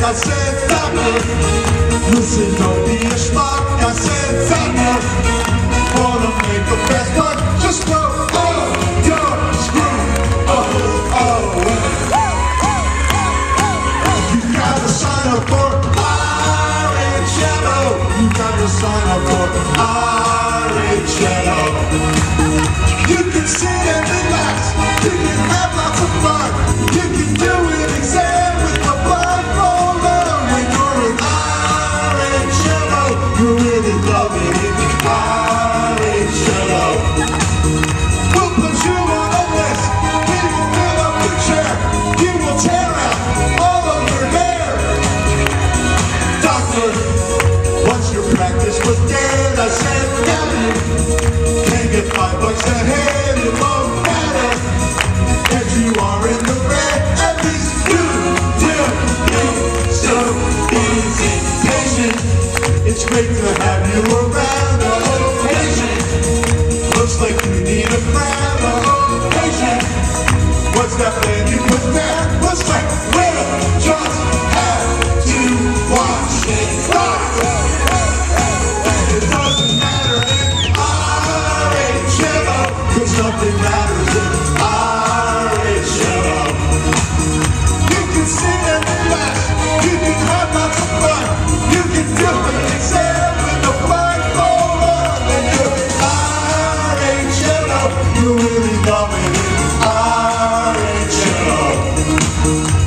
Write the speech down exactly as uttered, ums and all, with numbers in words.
I said, doctor, listen, don't be a schmuck. I said, doctor, wanna make a fast buck, just go, oh, you're screwed, oh, oh. You gotta sign up for R H M O. You gotta sign up for R H M O. You can sit and relax, you can have lots of fun, you can do an exam with a blindfold on. When you're in R H M O, you really love it in R H M O. We'll put you on a list, we will fill up your chair, you will tear out all of your hair. Doctor, once your practice was dead, I said, damn it, can't get five bucks a head, it won't matter if you are in the red. At least you will be so easy. Patient, it's great to have you around. Oh, patient, looks like you need a friend. Oh, patient, what's that plan you put there? Looks like we'll just have to watch it rock. It doesn't matter in R H M O, 'cause nothing matters in R H M O. You can sing and relax, you can have lots of fun, you can do an exam with a blindfold on. When you're in R H M O, you really love it in R H M O.